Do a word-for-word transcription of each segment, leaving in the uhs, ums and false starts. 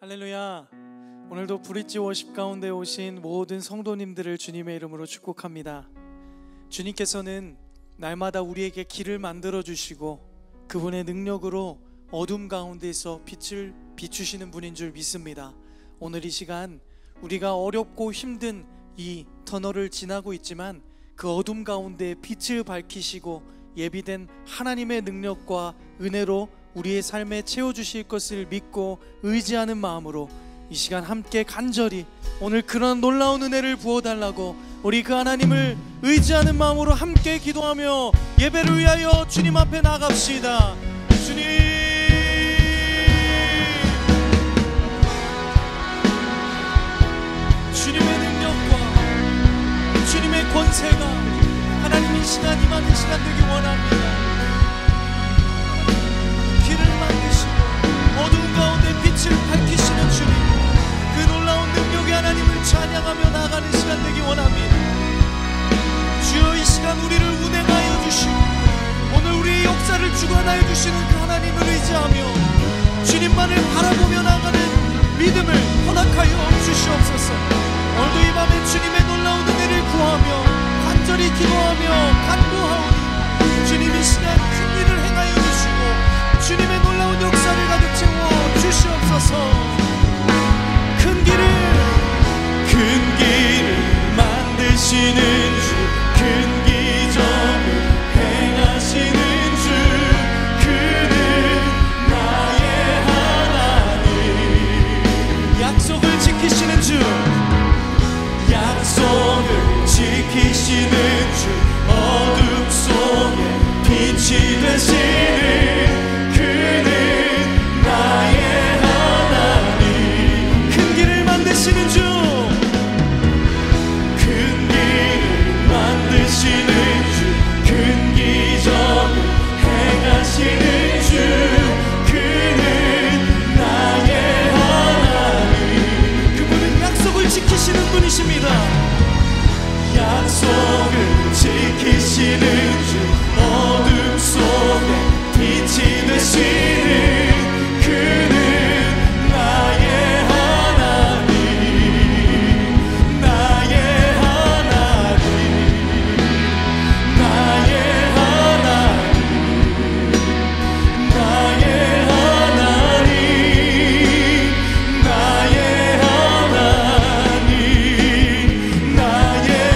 할렐루야. 오늘도 브릿지 워십 가운데 오신 모든 성도님들을 주님의 이름으로 축복합니다. 주님께서는 날마다 우리에게 길을 만들어 주시고 그분의 능력으로 어둠 가운데서 빛을 비추시는 분인 줄 믿습니다. 오늘 이 시간 우리가 어렵고 힘든 이 터널을 지나고 있지만 그 어둠 가운데 빛을 밝히시고 예비된 하나님의 능력과 은혜로 우리의 삶에 채워주실 것을 믿고 의지하는 마음으로 이 시간 함께 간절히 오늘 그런 놀라운 은혜를 부어달라고 우리 그 하나님을 의지하는 마음으로 함께 기도하며 예배를 위하여 주님 앞에 나갑시다. 주님, 주님의 능력과 주님의 권세가 하나님 이 시간 임하는 시간 되기 원합니다. 길을 만드시고 어두운 가운데 빛을 밝히시는 주님, 그 놀라운 능력의 하나님을 찬양하며 나아가는 시간 되기 원합니다. 주여, 이 시간 우리를 운행하여 주시고 오늘 우리의 역사를 주관하여 주시는 그 하나님을 의지하며 주님만을 바라보며 나아가는 믿음을 허락하여 주시옵소서. 오늘도 이 밤에 주님의 놀라운 은혜를 구하며 간절히 기도하며 간구하오니 주님 이 시간 큰 일을 행하여 주시고 주님의 놀라운 역사를 가득 채워 주시옵소서. 큰 길을 큰 길을 만드시는 주, 큰 기적을 행하시는 주, 그는 나의 하나님. 약속을 지키시는 주, 약속을 지키시는 주, 어둠 속에 빛이 되시는 그는 나의 하나님. 큰 길을 만드시는 주, 큰 길을 만드시는 주, 큰 기적을 행하시는 주, 그는 나의 하나님. 그분은 약속을 지키시는 분이십니다. 약속을 지키시는 주, 어둠 속에 빛이 되시는 그는 나의 하나님, 나의 하나님, 나의 하나님, 나의 하나님, 나의 하나님, 나의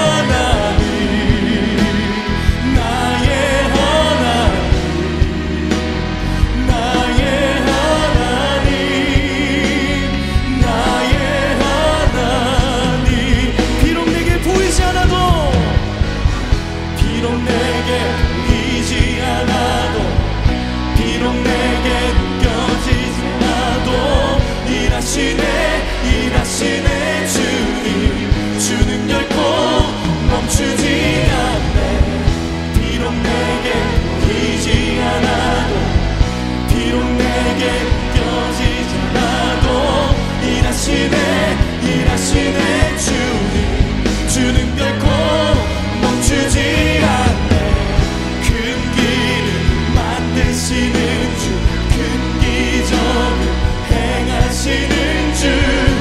일하시네 주님, 주는 결코 멈추지 않네. 비록 내게 보이지 않아도, 비록 내게 느껴지지 않아도 일하시네, 일하시네 주님, 주는 결코 멈추지 않네. 큰 길을 만드시는 주, 큰 기적을 행하시는 주,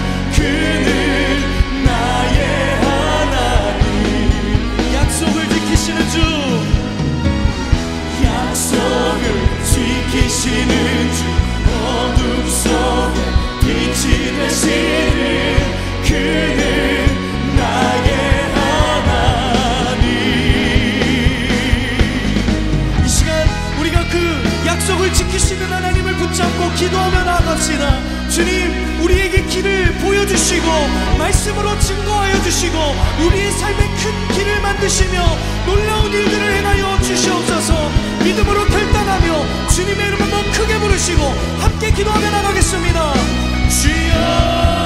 그는 나의 하나님. 약속을 지키시는 주, 약속을 지키시는 주, 어둠 속에 빛이 되시는 그는 나의 하나님. 이 시간 우리가 그 약속을 지키시는 하나님을 붙잡고 기도하며 나아갑시다. 주님, 우리에게 길을 보여주시고 말씀으로 증거하여 주시고 우리의 삶에 큰 길을 만드시며 놀라운 일들을 행하여 주시옵소서. 믿음으로 결단하며 주님의 이름 한번 크게 부르시고 함께 기도하며 나가겠습니다. 주여,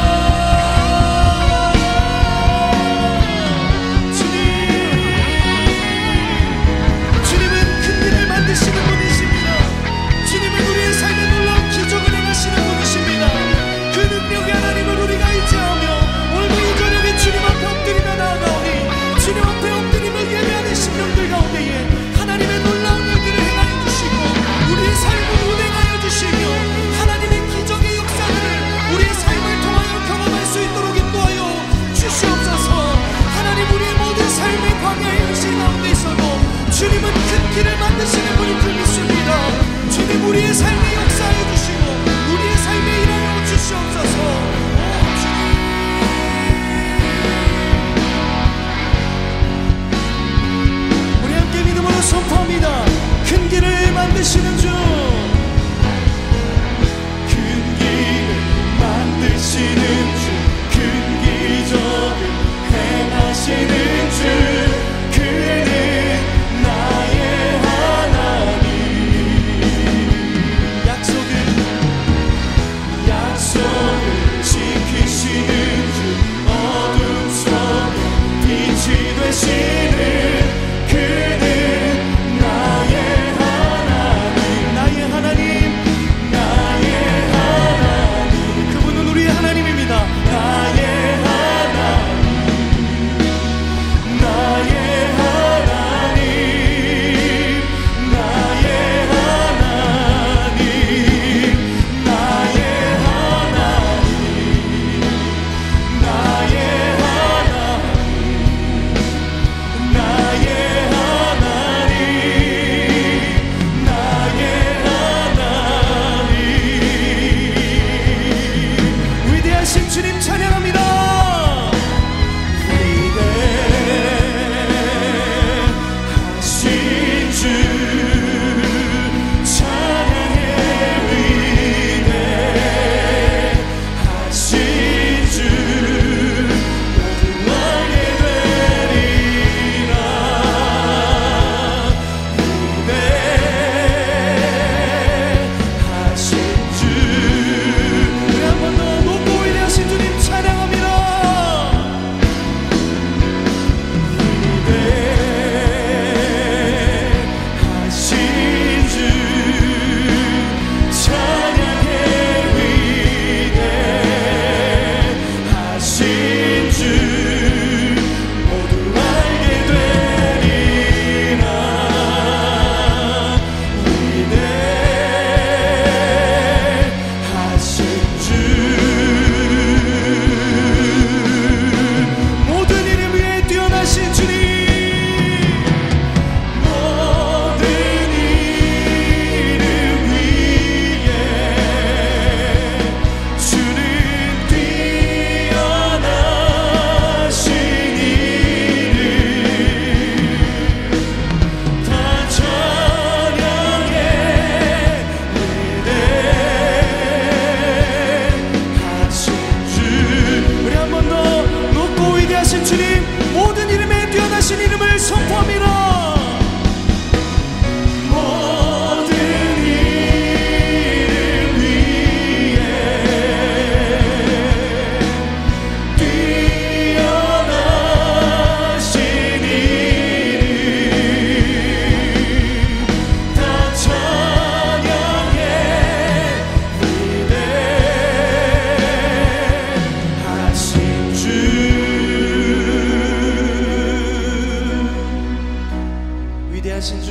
만드시는 분이십니다. 주님은 우리의 삶에 놀라운 기적을 행하시는 분이십니다. 그 능력의 하나님을 우리가 의지하며 오늘도 이 저녁에 주님 앞에 엎드리며 나아가오니 주님 앞에 엎드리며 예배하는 심령들 가운데에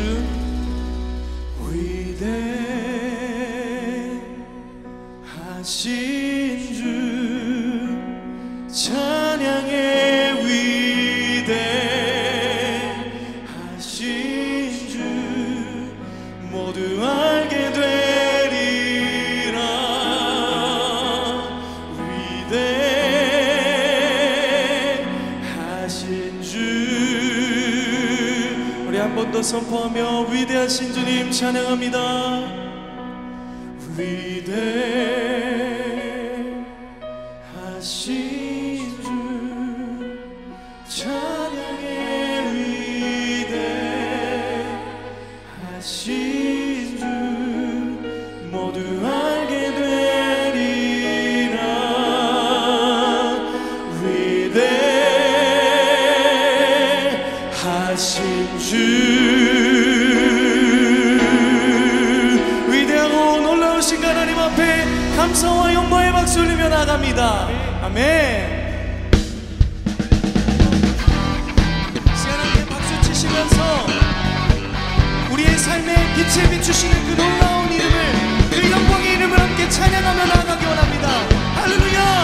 위대하신 주 찬양의 위대하신 주 모두 알게 되리라. 위대하신 주 우리 한 번 더 선포하며 위대하신 주님 찬양합니다. 위대하신 주 찬양의 위대하신 주 모두 알게 되리라. 위대하신 주 하나님 앞에 감사와 영광의 박수 올리며 나갑니다. 아멘. 시간 함께 박수 치시면서 우리의 삶에 빛을 비추시는 그 놀라운 이름을, 그 영광의 이름을 함께 찬양하며 나아가기 원합니다. 할렐루야.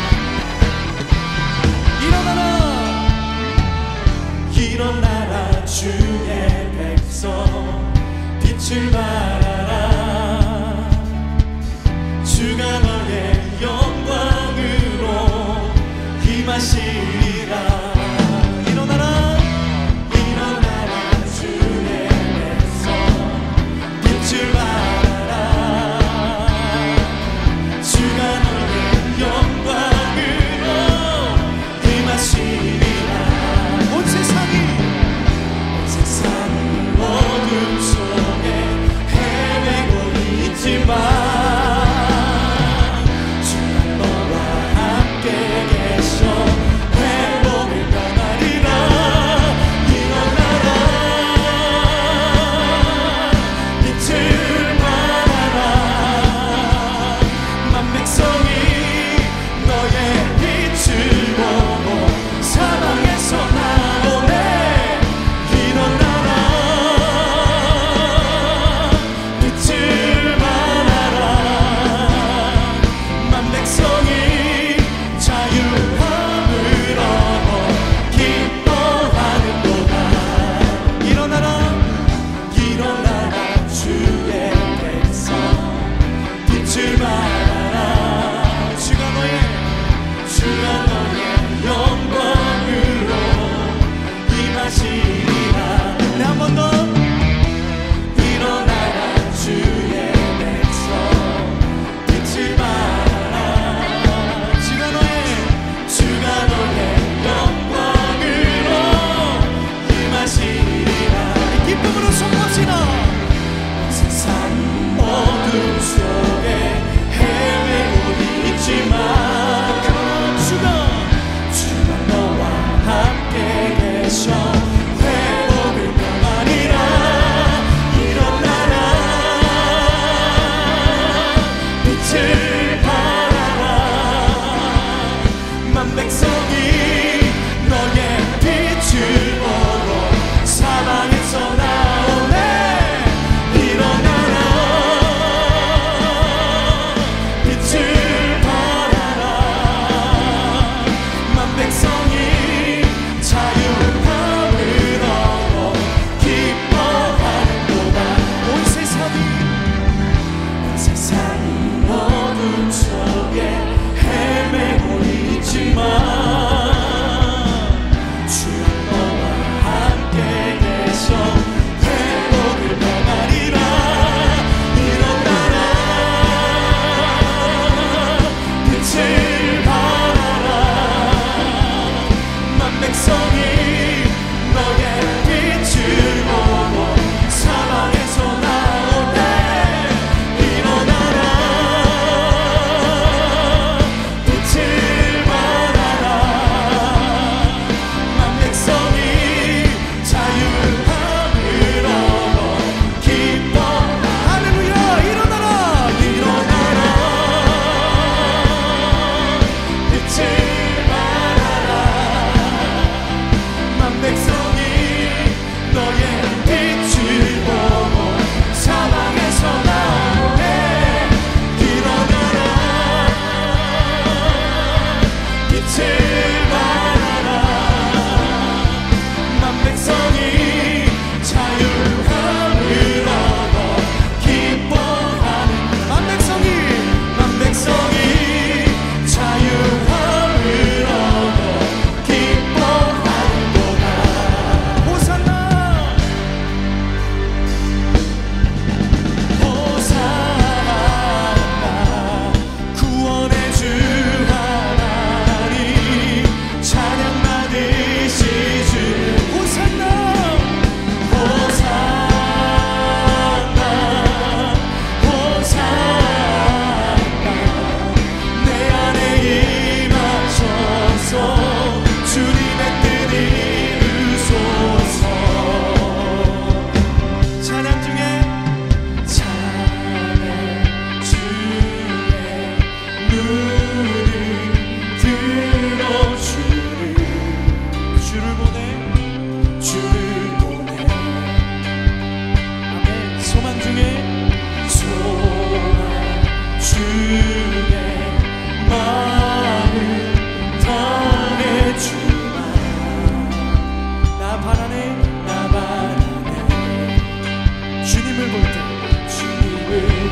일어나라 일어나라 주의 백성 빛을 발하라. 주가 너의 영광으로 임하시리라. 일어나라 일어나라 주의 백성 빛을 발하라. 주가 너의 영광으로 임하시리라. 온 세상이 온 세상이 어둠 속에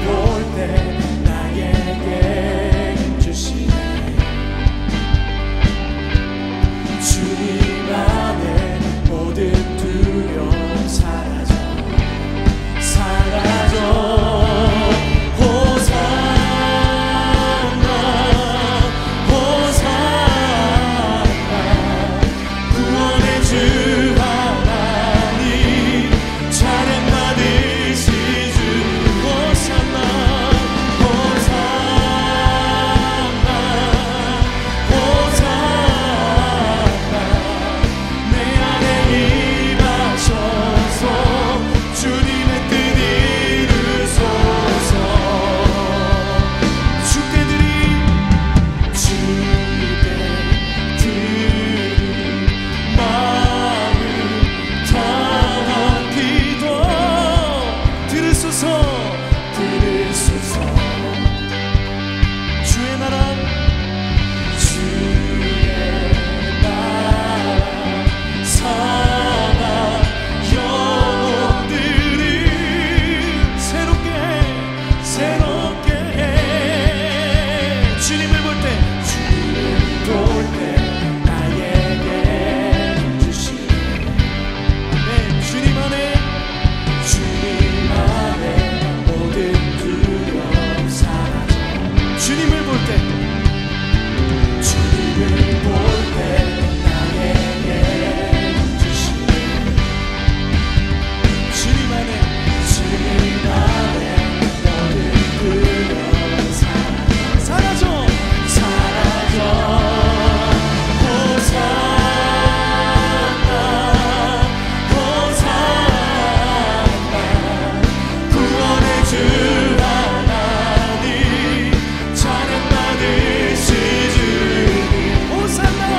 호산나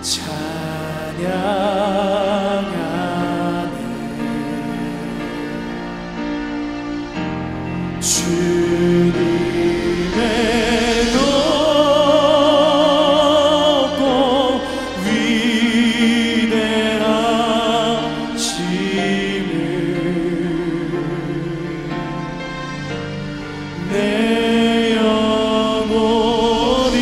찬양하네. 주님의 높고 위대하심을 내 영혼이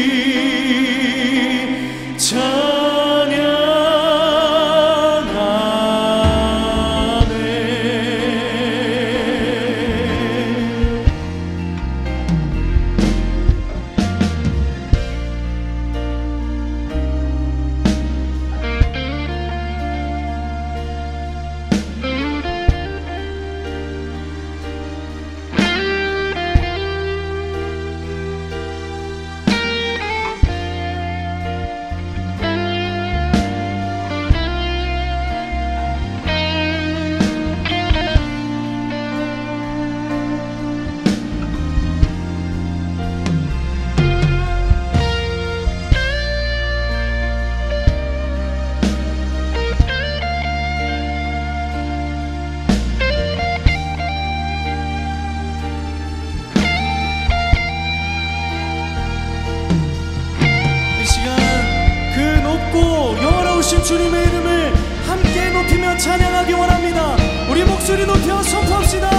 주님의 이름을 함께 높이며 찬양하기 원합니다. 우리 목소리 높여 선포합시다.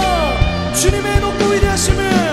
주님의 높고 위대하심을.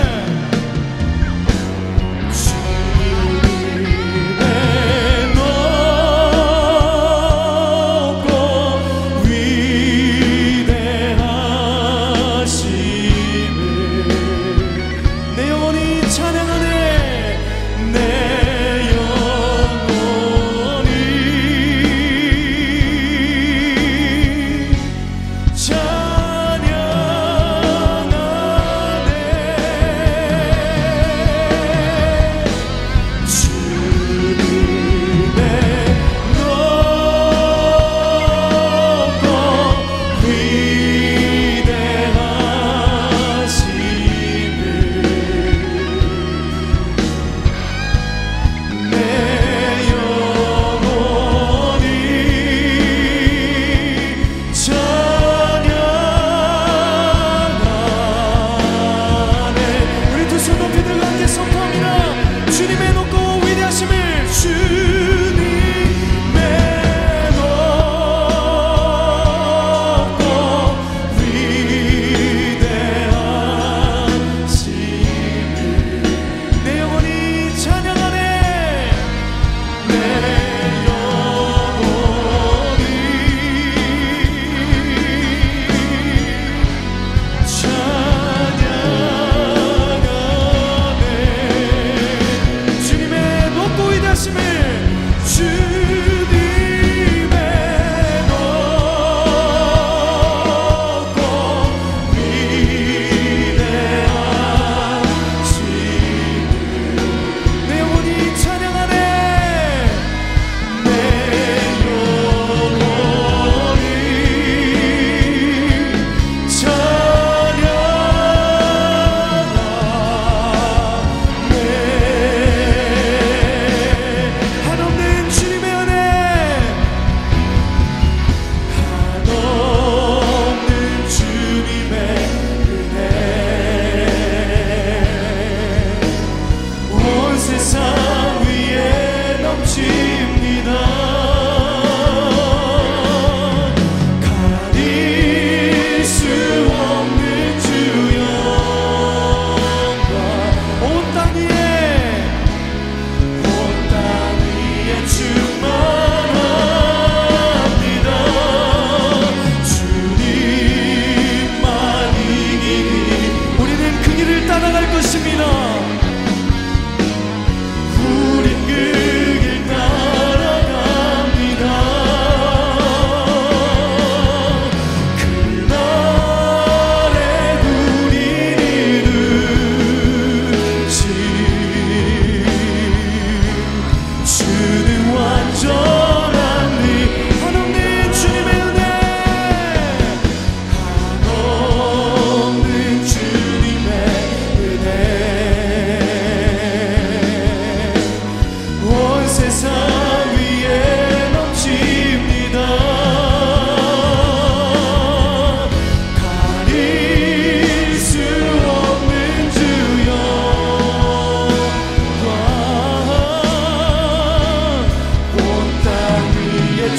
주님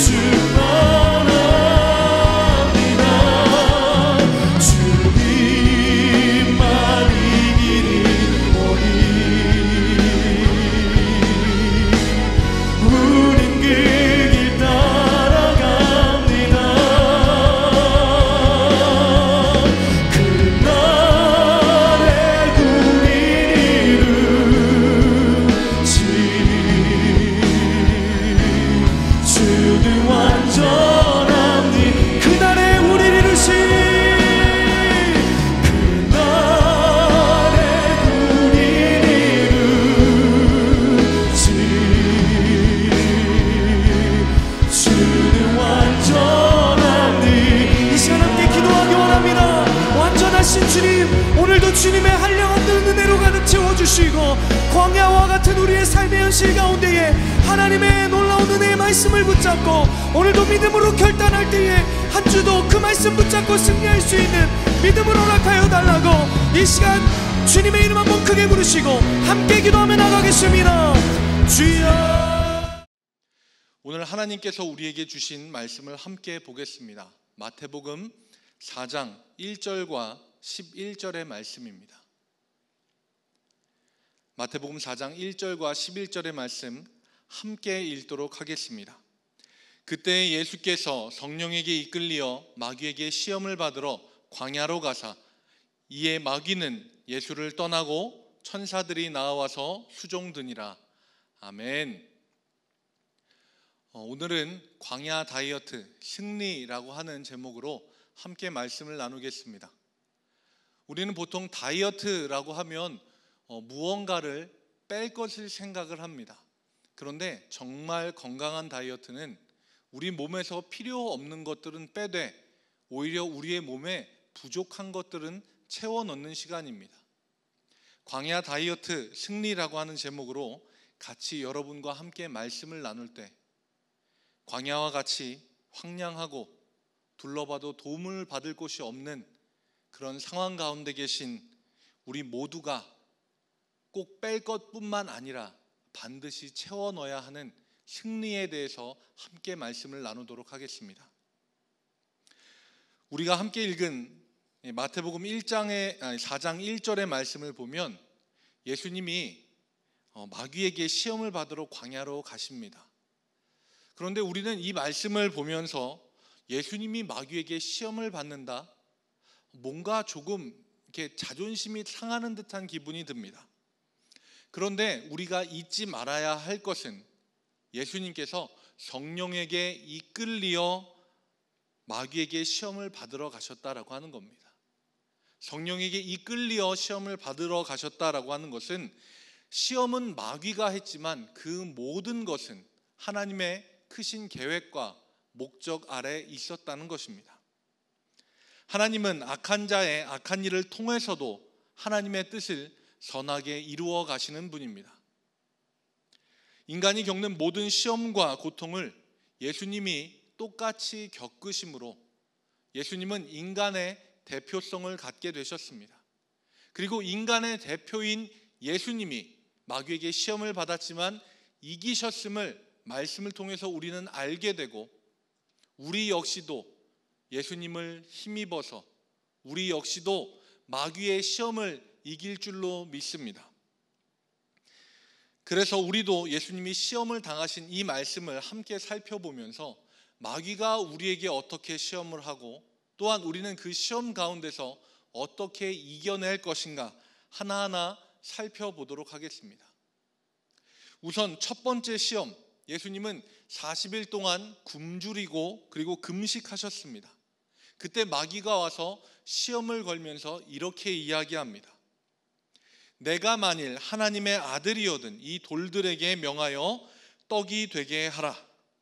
주님의 한량없는 은혜로 가득 채워주시고 광야와 같은 우리의 삶의 현실 가운데에 하나님의 놀라운 은혜의 말씀을 붙잡고 오늘도 믿음으로 결단할 때에 한 주도 그 말씀 붙잡고 승리할 수 있는 믿음을 허락하여 달라고 이 시간 주님의 이름 한번 크게 부르시고 함께 기도하며 나가겠습니다. 주여. 오늘 하나님께서 우리에게 주신 말씀을 함께 보겠습니다. 마태복음 사 장 일 절과 십일 절의 말씀입니다. 마태복음 사 장 일 절과 십일 절의 말씀 함께 읽도록 하겠습니다. 그때 예수께서 성령에게 이끌리어 마귀에게 시험을 받으러 광야로 가사 이에 마귀는 예수를 떠나고 천사들이 나와서 수종드니라. 아멘. 어, 오늘은 광야 다이어트 승리라고 하는 제목으로 함께 말씀을 나누겠습니다. 우리는 보통 다이어트라고 하면 어, 무언가를 뺄 것을 생각을 합니다. 그런데 정말 건강한 다이어트는 우리 몸에서 필요 없는 것들은 빼되 오히려 우리의 몸에 부족한 것들은 채워 넣는 시간입니다. 광야 다이어트 승리라고 하는 제목으로 같이 여러분과 함께 말씀을 나눌 때 광야와 같이 황량하고 둘러봐도 도움을 받을 곳이 없는 그런 상황 가운데 계신 우리 모두가 꼭 뺄 것뿐만 아니라 반드시 채워 넣어야 하는 승리에 대해서 함께 말씀을 나누도록 하겠습니다. 우리가 함께 읽은 마태복음 일 장의, 아니 사 장 일 절의 말씀을 보면 예수님이 마귀에게 시험을 받으러 광야로 가십니다. 그런데 우리는 이 말씀을 보면서 예수님이 마귀에게 시험을 받는다, 뭔가 조금 이렇게 자존심이 상하는 듯한 기분이 듭니다. 그런데 우리가 잊지 말아야 할 것은 예수님께서 성령에게 이끌리어 마귀에게 시험을 받으러 가셨다라고 하는 겁니다. 성령에게 이끌리어 시험을 받으러 가셨다라고 하는 것은 시험은 마귀가 했지만 그 모든 것은 하나님의 크신 계획과 목적 아래 있었다는 것입니다. 하나님은 악한 자의 악한 일을 통해서도 하나님의 뜻을 선하게 이루어 가시는 분입니다. 인간이 겪는 모든 시험과 고통을 예수님이 똑같이 겪으심으로 예수님은 인간의 대표성을 갖게 되셨습니다. 그리고 인간의 대표인 예수님이 마귀에게 시험을 받았지만 이기셨음을 말씀을 통해서 우리는 알게 되고 우리 역시도 예수님을 힘입어서 우리 역시도 마귀의 시험을 이길 줄로 믿습니다. 그래서 우리도 예수님이 시험을 당하신 이 말씀을 함께 살펴보면서 마귀가 우리에게 어떻게 시험을 하고 또한 우리는 그 시험 가운데서 어떻게 이겨낼 것인가 하나하나 살펴보도록 하겠습니다. 우선 첫 번째 시험, 예수님은 사십 일 동안 굶주리고 그리고 금식하셨습니다. 그때 마귀가 와서 시험을 걸면서 이렇게 이야기합니다. 내가 만일 하나님의 아들이거든 이 돌들에게 명하여 떡이 되게 하라.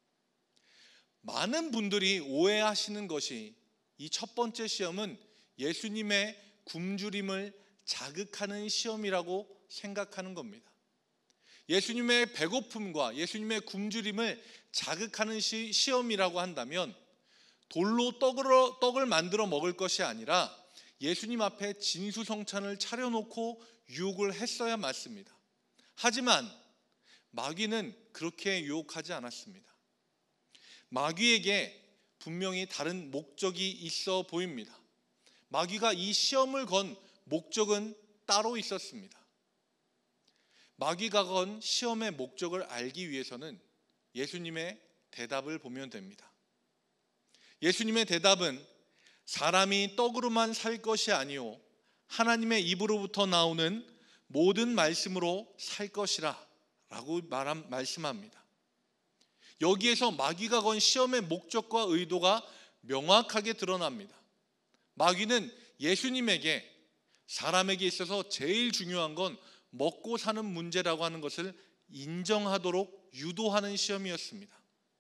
많은 분들이 오해하시는 것이 이 첫 번째 시험은 예수님의 굶주림을 자극하는 시험이라고 생각하는 겁니다. 예수님의 배고픔과 예수님의 굶주림을 자극하는 시, 시험이라고 한다면 돌로 떡을, 떡을 만들어 먹을 것이 아니라 예수님 앞에 진수성찬을 차려놓고 유혹을 했어야 맞습니다. 하지만 마귀는 그렇게 유혹하지 않았습니다. 마귀에게 분명히 다른 목적이 있어 보입니다. 마귀가 이 시험을 건 목적은 따로 있었습니다. 마귀가 건 시험의 목적을 알기 위해서는 예수님의 대답을 보면 됩니다. 예수님의 대답은 사람이 떡으로만 살 것이 아니요 하나님의 입으로부터 나오는 모든 말씀으로 살 것이라 라고 말함, 말씀합니다. 여기에서 마귀가 건 시험의 목적과 의도가 명확하게 드러납니다. 마귀는 예수님에게 사람에게 있어서 제일 중요한 건 먹고 사는 문제라고 하는 것을 인정하도록 유도하는 시험이었습니다.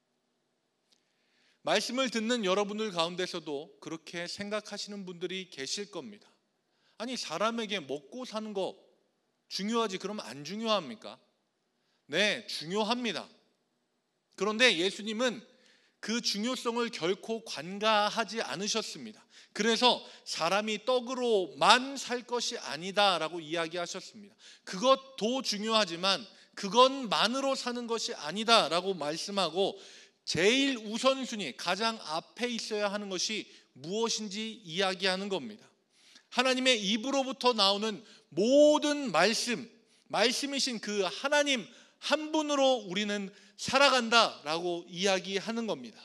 말씀을 듣는 여러분들 가운데서도 그렇게 생각하시는 분들이 계실 겁니다. 아니, 사람에게 먹고 사는 거 중요하지 그럼 안 중요합니까? 네, 중요합니다. 그런데 예수님은 그 중요성을 결코 관가하지 않으셨습니다. 그래서 사람이 떡으로만 살 것이 아니다 라고 이야기하셨습니다. 그것도 중요하지만 그것만으로 사는 것이 아니다 라고 말씀하고 제일 우선순위, 가장 앞에 있어야 하는 것이 무엇인지 이야기하는 겁니다. 하나님의 입으로부터 나오는 모든 말씀, 말씀이신 그 하나님 한 분으로 우리는 살아간다라고 이야기하는 겁니다.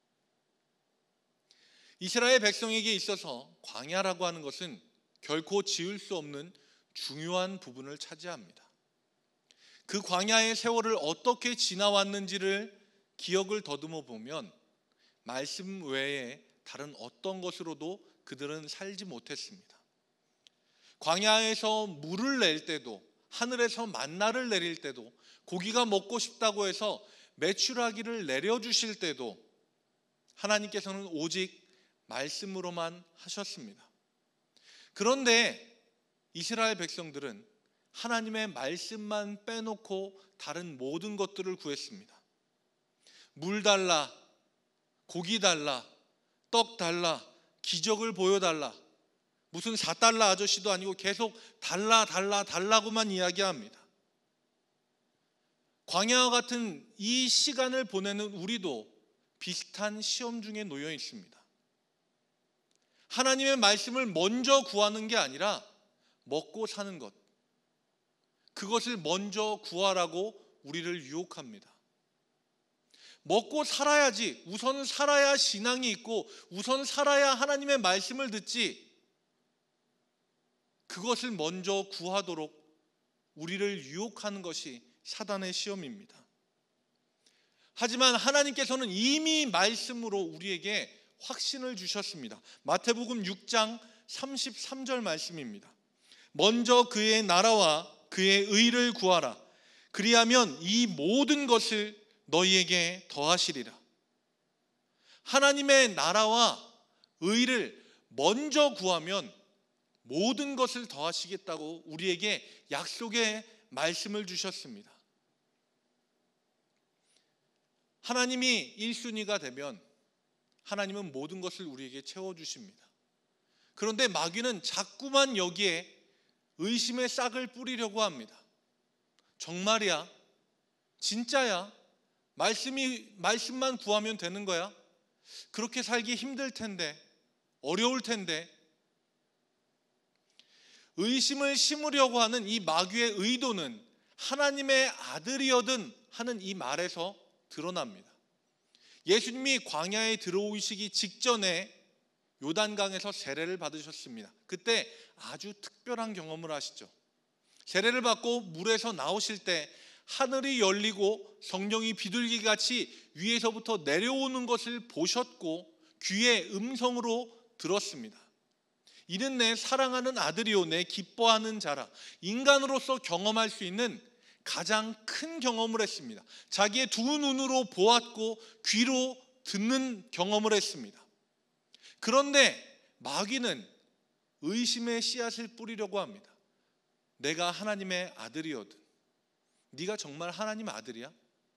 이스라엘 백성에게 있어서 광야라고 하는 것은 결코 지울 수 없는 중요한 부분을 차지합니다. 그 광야의 세월을 어떻게 지나왔는지를 기억을 더듬어 보면 말씀 외에 다른 어떤 것으로도 그들은 살지 못했습니다. 광야에서 물을 낼 때도, 하늘에서 만나를 내릴 때도, 고기가 먹고 싶다고 해서 메추라기를 내려주실 때도 하나님께서는 오직 말씀으로만 하셨습니다. 그런데 이스라엘 백성들은 하나님의 말씀만 빼놓고 다른 모든 것들을 구했습니다. 물 달라, 고기 달라, 떡 달라, 기적을 보여달라, 무슨 사 달러 아저씨도 아니고 계속 달라 달라 달라고만 이야기합니다. 광야와 같은 이 시간을 보내는 우리도 비슷한 시험 중에 놓여 있습니다. 하나님의 말씀을 먼저 구하는 게 아니라 먹고 사는 것, 그것을 먼저 구하라고 우리를 유혹합니다. 먹고 살아야지, 우선 살아야 신앙이 있고 우선 살아야 하나님의 말씀을 듣지, 그것을 먼저 구하도록 우리를 유혹하는 것이 사단의 시험입니다. 하지만 하나님께서는 이미 말씀으로 우리에게 확신을 주셨습니다. 마태복음 육 장 삼십삼 절 말씀입니다. 먼저 그의 나라와 그의 의를 구하라. 그리하면 이 모든 것을 너희에게 더하시리라. 하나님의 나라와 의를 먼저 구하면 모든 것을 더하시겠다고 우리에게 약속의 말씀을 주셨습니다. 하나님이 일 순위가 되면 하나님은 모든 것을 우리에게 채워주십니다. 그런데 마귀는 자꾸만 여기에 의심의 싹을 뿌리려고 합니다. 정말이야? 진짜야? 말씀이, 말씀만 구하면 되는 거야? 그렇게 살기 힘들 텐데, 어려울 텐데. 의심을 심으려고 하는 이 마귀의 의도는 하나님의 아들이여든 하는 이 말에서 드러납니다. 예수님이 광야에 들어오시기 직전에 요단강에서 세례를 받으셨습니다. 그때 아주 특별한 경험을 하시죠. 세례를 받고 물에서 나오실 때 하늘이 열리고 성령이 비둘기같이 위에서부터 내려오는 것을 보셨고 귀에 음성으로 들었습니다. 이는 내 사랑하는 아들이요 내 기뻐하는 자라. 인간으로서 경험할 수 있는 가장 큰 경험을 했습니다. 자기의 두 눈으로 보았고 귀로 듣는 경험을 했습니다. 그런데 마귀는 의심의 씨앗을 뿌리려고 합니다. 내가 하나님의 아들이거든. 네가 정말 하나님 아들이야?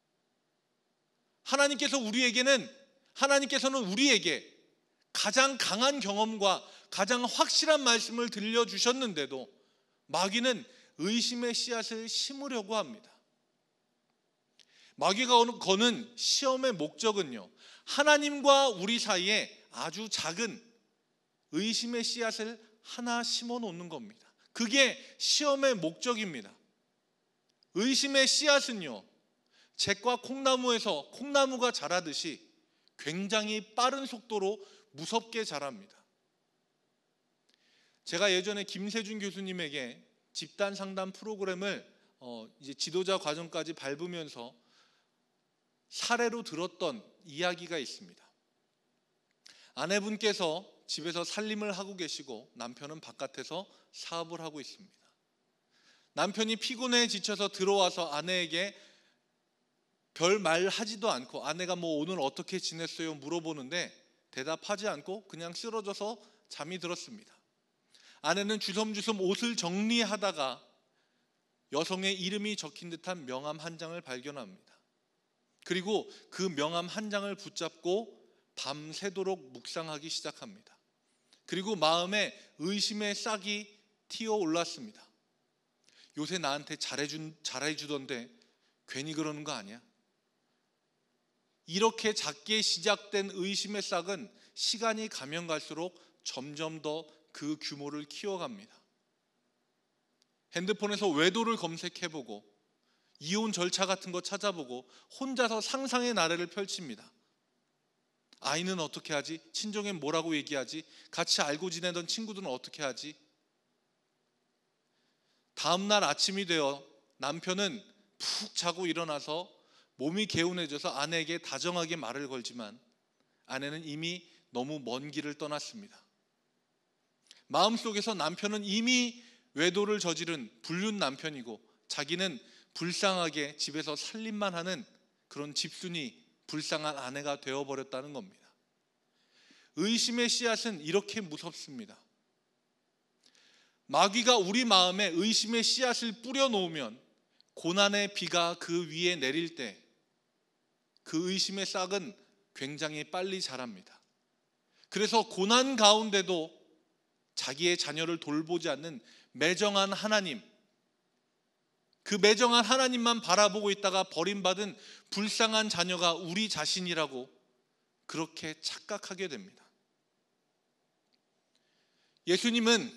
하나님께서 우리에게는 하나님께서는 우리에게 가장 강한 경험과 가장 확실한 말씀을 들려주셨는데도 마귀는 의심의 씨앗을 심으려고 합니다. 마귀가 거는 시험의 목적은요, 하나님과 우리 사이에 아주 작은 의심의 씨앗을 하나 심어 놓는 겁니다. 그게 시험의 목적입니다. 의심의 씨앗은요, 잭과 콩나무에서 콩나무가 자라듯이 굉장히 빠른 속도로 무섭게 자랍니다. 제가 예전에 김세준 교수님에게 집단 상담 프로그램을 어 이제 지도자 과정까지 밟으면서 사례로 들었던 이야기가 있습니다. 아내분께서 집에서 살림을 하고 계시고 남편은 바깥에서 사업을 하고 있습니다. 남편이 피곤해 지쳐서 들어와서 아내에게 별 말 하지도 않고, 아내가 뭐 오늘 어떻게 지냈어요 물어보는데 대답하지 않고 그냥 쓰러져서 잠이 들었습니다. 아내는 주섬주섬 옷을 정리하다가 여성의 이름이 적힌 듯한 명함 한 장을 발견합니다. 그리고 그 명함 한 장을 붙잡고 밤새도록 묵상하기 시작합니다. 그리고 마음에 의심의 싹이 튀어 올랐습니다. 요새 나한테 잘해준, 잘해주던데 괜히 그러는 거 아니야? 이렇게 작게 시작된 의심의 싹은 시간이 가면 갈수록 점점 더 그 규모를 키워갑니다. 핸드폰에서 외도를 검색해보고 이혼 절차 같은 거 찾아보고 혼자서 상상의 나래를 펼칩니다. 아이는 어떻게 하지? 친정엔 뭐라고 얘기하지? 같이 알고 지내던 친구들은 어떻게 하지? 다음날 아침이 되어 남편은 푹 자고 일어나서 몸이 개운해져서 아내에게 다정하게 말을 걸지만 아내는 이미 너무 먼 길을 떠났습니다. 마음속에서 남편은 이미 외도를 저지른 불륜 남편이고 자기는 불쌍하게 집에서 살림만 하는 그런 집순이, 불쌍한 아내가 되어버렸다는 겁니다. 의심의 씨앗은 이렇게 무섭습니다. 마귀가 우리 마음에 의심의 씨앗을 뿌려놓으면 고난의 비가 그 위에 내릴 때 그 의심의 싹은 굉장히 빨리 자랍니다. 그래서 고난 가운데도 자기의 자녀를 돌보지 않는 매정한 하나님, 그 매정한 하나님만 바라보고 있다가 버림받은 불쌍한 자녀가 우리 자신이라고 그렇게 착각하게 됩니다. 예수님은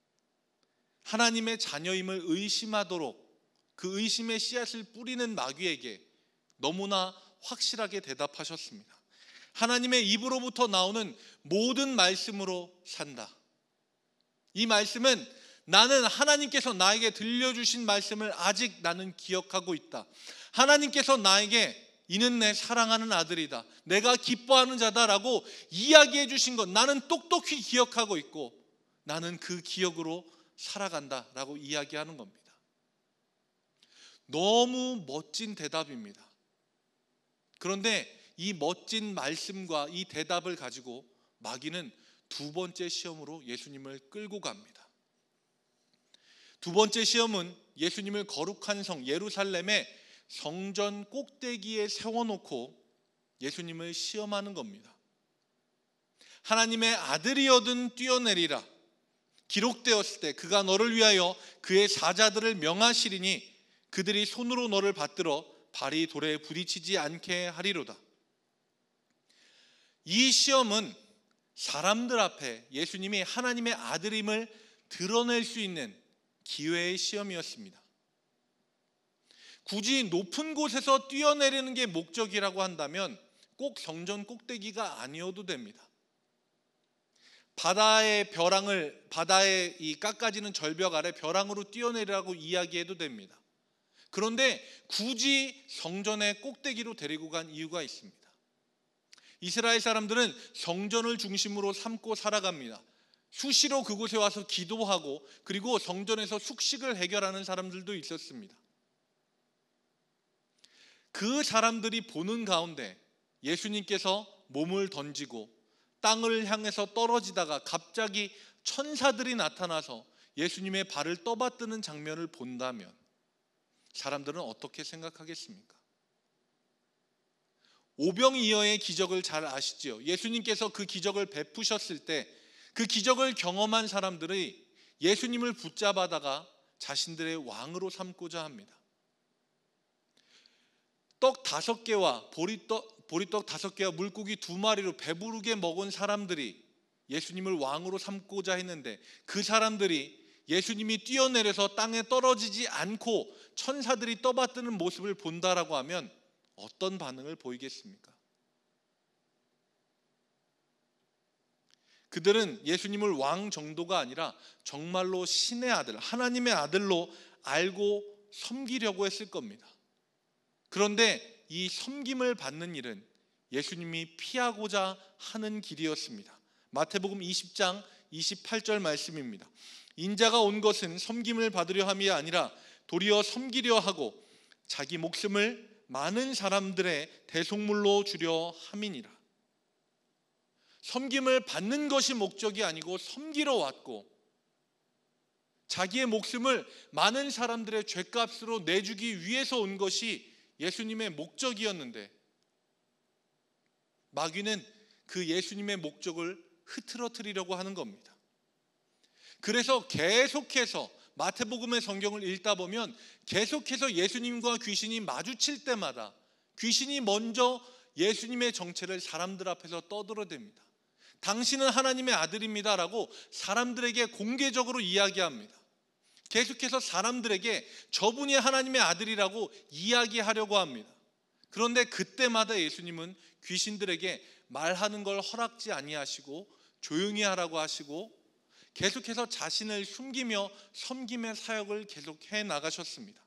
하나님의 자녀임을 의심하도록 그 의심의 씨앗을 뿌리는 마귀에게 너무나 확실하게 대답하셨습니다. 하나님의 입으로부터 나오는 모든 말씀으로 산다. 이 말씀은 나는 하나님께서 나에게 들려주신 말씀을 아직 나는 기억하고 있다. 하나님께서 나에게 이는 내 사랑하는 아들이다, 내가 기뻐하는 자다라고 이야기해 주신 것 나는 똑똑히 기억하고 있고 나는 그 기억으로 살아간다라고 이야기하는 겁니다. 너무 멋진 대답입니다. 그런데 이 멋진 말씀과 이 대답을 가지고 마귀는 두 번째 시험으로 예수님을 끌고 갑니다. 두 번째 시험은 예수님을 거룩한 성 예루살렘의 성전 꼭대기에 세워놓고 예수님을 시험하는 겁니다. 하나님의 아들이여든 뛰어내리라. 기록되었을 때 그가 너를 위하여 그의 사자들을 명하시리니 그들이 손으로 너를 받들어 발이 돌에 부딪히지 않게 하리로다. 이 시험은 사람들 앞에 예수님이 하나님의 아들임을 드러낼 수 있는 기회의 시험이었습니다. 굳이 높은 곳에서 뛰어내리는 게 목적이라고 한다면 꼭 성전 꼭대기가 아니어도 됩니다. 바다의 벼랑을, 바다의 이 깎아지는 절벽 아래 벼랑으로 뛰어내리라고 이야기해도 됩니다. 그런데 굳이 성전의 꼭대기로 데리고 간 이유가 있습니다. 이스라엘 사람들은 성전을 중심으로 삼고 살아갑니다. 수시로 그곳에 와서 기도하고 그리고 성전에서 숙식을 해결하는 사람들도 있었습니다. 그 사람들이 보는 가운데 예수님께서 몸을 던지고 땅을 향해서 떨어지다가 갑자기 천사들이 나타나서 예수님의 발을 떠받드는 장면을 본다면 사람들은 어떻게 생각하겠습니까? 오병이어의 기적을 잘 아시죠? 예수님께서 그 기적을 베푸셨을 때 그 기적을 경험한 사람들이 예수님을 붙잡아다가 자신들의 왕으로 삼고자 합니다. 떡 다섯 개와 보리떡, 보리떡 다섯 개와 물고기 두 마리로 배부르게 먹은 사람들이 예수님을 왕으로 삼고자 했는데, 그 사람들이 예수님이 뛰어내려서 땅에 떨어지지 않고 천사들이 떠받드는 모습을 본다라고 하면 어떤 반응을 보이겠습니까? 그들은 예수님을 왕 정도가 아니라 정말로 신의 아들, 하나님의 아들로 알고 섬기려고 했을 겁니다. 그런데 이 섬김을 받는 일은 예수님이 피하고자 하는 길이었습니다. 마태복음 이십 장 이십팔 절 말씀입니다. 인자가 온 것은 섬김을 받으려 함이 아니라 도리어 섬기려 하고 자기 목숨을 많은 사람들의 대속물로 주려 함이니라. 섬김을 받는 것이 목적이 아니고 섬기러 왔고, 자기의 목숨을 많은 사람들의 죗값으로 내주기 위해서 온 것이 예수님의 목적이었는데, 마귀는 그 예수님의 목적을 흐트러뜨리려고 하는 겁니다. 그래서 계속해서 마태복음의 성경을 읽다 보면 계속해서 예수님과 귀신이 마주칠 때마다 귀신이 먼저 예수님의 정체를 사람들 앞에서 떠들어댑니다. 당신은 하나님의 아들입니다 라고 사람들에게 공개적으로 이야기합니다. 계속해서 사람들에게 저분이 하나님의 아들이라고 이야기하려고 합니다. 그런데 그때마다 예수님은 귀신들에게 말하는 걸 허락지 아니하시고 조용히 하라고 하시고 계속해서 자신을 숨기며 섬김의 사역을 계속해 나가셨습니다.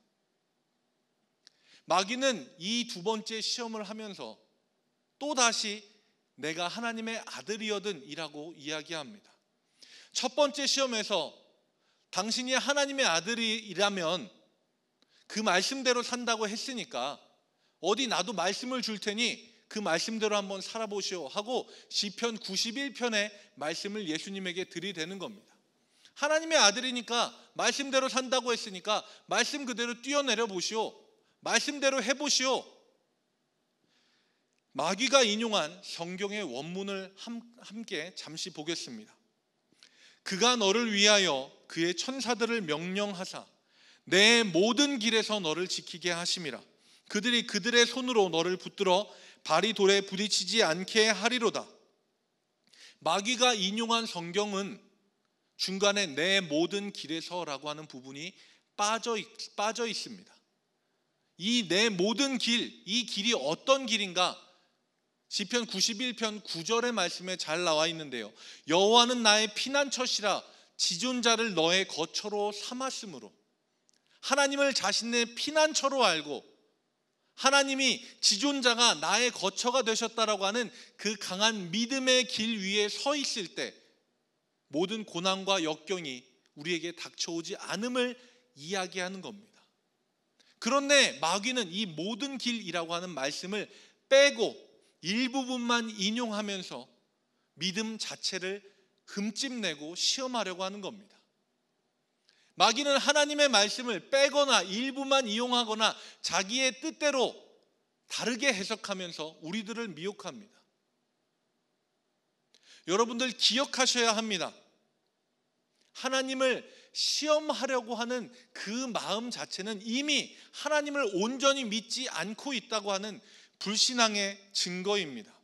마귀는 이 두 번째 시험을 하면서 또다시 내가 하나님의 아들이거든 이라고 이야기합니다. 첫 번째 시험에서 당신이 하나님의 아들이라면 그 말씀대로 산다고 했으니까 어디 나도 말씀을 줄 테니 그 말씀대로 한번 살아보시오 하고 시편 구십일 편의 말씀을 예수님에게 들이대는 겁니다. 하나님의 아들이니까 말씀대로 산다고 했으니까 말씀 그대로 뛰어내려 보시오. 말씀대로 해보시오. 마귀가 인용한 성경의 원문을 함께 잠시 보겠습니다. 그가 너를 위하여 그의 천사들을 명령하사 내 모든 길에서 너를 지키게 하심이라. 그들이 그들의 손으로 너를 붙들어 발이 돌에 부딪히지 않게 하리로다. 마귀가 인용한 성경은 중간에 내 모든 길에서라고 하는 부분이 빠져, 빠져 있습니다. 이 내 모든 길, 이 길이 어떤 길인가? 시편 구십일 편 구 절의 말씀에 잘 나와 있는데요. 여호와는 나의 피난처시라 지존자를 너의 거처로 삼았으므로, 하나님을 자신의 피난처로 알고 하나님이 지존자가 나의 거처가 되셨다라고 하는 그 강한 믿음의 길 위에 서 있을 때 모든 고난과 역경이 우리에게 닥쳐오지 않음을 이야기하는 겁니다. 그런데 마귀는 이 모든 길이라고 하는 말씀을 빼고 일부분만 인용하면서 믿음 자체를 흠집내고 시험하려고 하는 겁니다. 마귀는 하나님의 말씀을 빼거나 일부만 이용하거나 자기의 뜻대로 다르게 해석하면서 우리들을 미혹합니다. 여러분들 기억하셔야 합니다. 하나님을 시험하려고 하는 그 마음 자체는 이미 하나님을 온전히 믿지 않고 있다고 하는 불신앙의 증거입니다.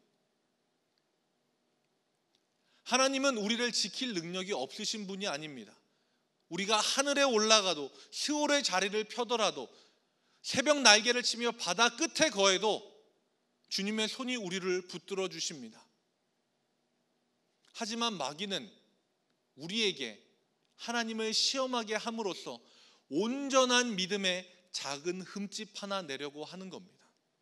하나님은 우리를 지킬 능력이 없으신 분이 아닙니다. 우리가 하늘에 올라가도 스올의 자리를 펴더라도 새벽 날개를 치며 바다 끝에 거해도 주님의 손이 우리를 붙들어 주십니다. 하지만 마귀는 우리에게 하나님을 시험하게 함으로써 온전한 믿음의 작은 흠집 하나 내려고 하는 겁니다.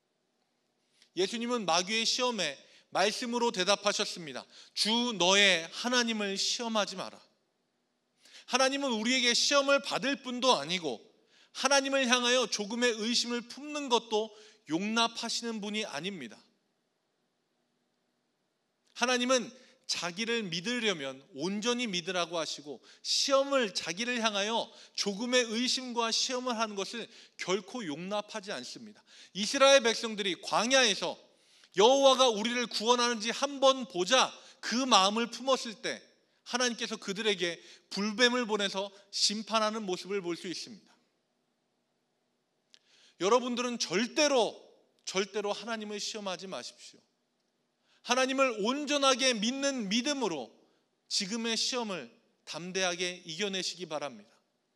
예수님은 마귀의 시험에 말씀으로 대답하셨습니다. 주 너의 하나님을 시험하지 마라. 하나님은 우리에게 시험을 받을 뿐도 아니고 하나님을 향하여 조금의 의심을 품는 것도 용납하시는 분이 아닙니다. 하나님은 자기를 믿으려면 온전히 믿으라고 하시고 시험을 자기를 향하여 조금의 의심과 시험을 하는 것을 결코 용납하지 않습니다. 이스라엘 백성들이 광야에서 여호와가 우리를 구원하는지 한번 보자 그 마음을 품었을 때 하나님께서 그들에게 불뱀을 보내서 심판하는 모습을 볼 수 있습니다. 여러분들은 절대로 절대로 하나님을 시험하지 마십시오. 하나님을 온전하게 믿는 믿음으로 지금의 시험을 담대하게 이겨내시기 바랍니다.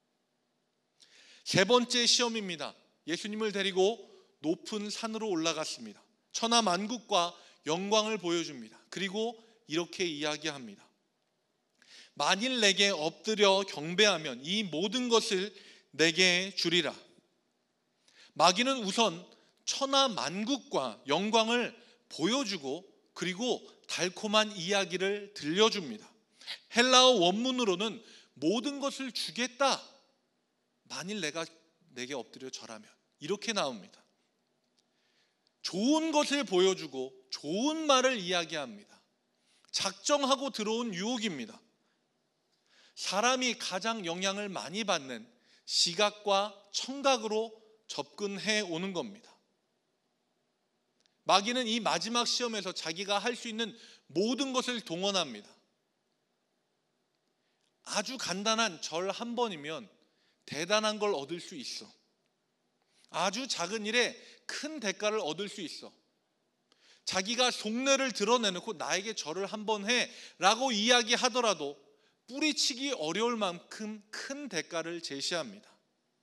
세 번째 시험입니다. 예수님을 데리고 높은 산으로 올라갔습니다. 천하 만국과 영광을 보여줍니다. 그리고 이렇게 이야기합니다. 만일 내게 엎드려 경배하면 이 모든 것을 내게 주리라. 마귀는 우선 천하 만국과 영광을 보여주고 그리고 달콤한 이야기를 들려줍니다. 헬라어 원문으로는 모든 것을 주겠다. 만일 내가 내게 엎드려 절하면 이렇게 나옵니다. 좋은 것을 보여주고 좋은 말을 이야기합니다. 작정하고 들어온 유혹입니다. 사람이 가장 영향을 많이 받는 시각과 청각으로 접근해 오는 겁니다. 마귀는 이 마지막 시험에서 자기가 할 수 있는 모든 것을 동원합니다. 아주 간단한 절 한 번이면 대단한 걸 얻을 수 있어. 아주 작은 일에 큰 대가를 얻을 수 있어. 자기가 속내를 드러내놓고 나에게 절을 한 번 해 라고 이야기하더라도 뿌리치기 어려울 만큼 큰 대가를 제시합니다.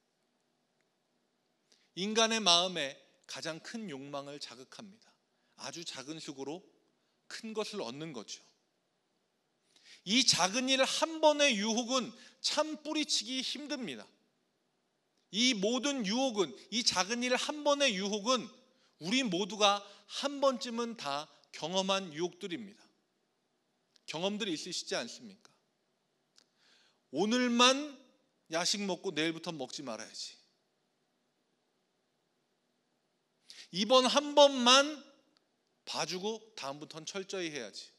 인간의 마음에 가장 큰 욕망을 자극합니다. 아주 작은 수고로 큰 것을 얻는 거죠. 이 작은 일 한 번의 유혹은 참 뿌리치기 힘듭니다. 이 모든 유혹은, 이 작은 일 한 번의 유혹은 우리 모두가 한 번쯤은 다 경험한 유혹들입니다. 경험들이 있으시지 않습니까? 오늘만 야식 먹고 내일부터 먹지 말아야지. 이번 한 번만 봐주고 다음부터는 철저히 해야지.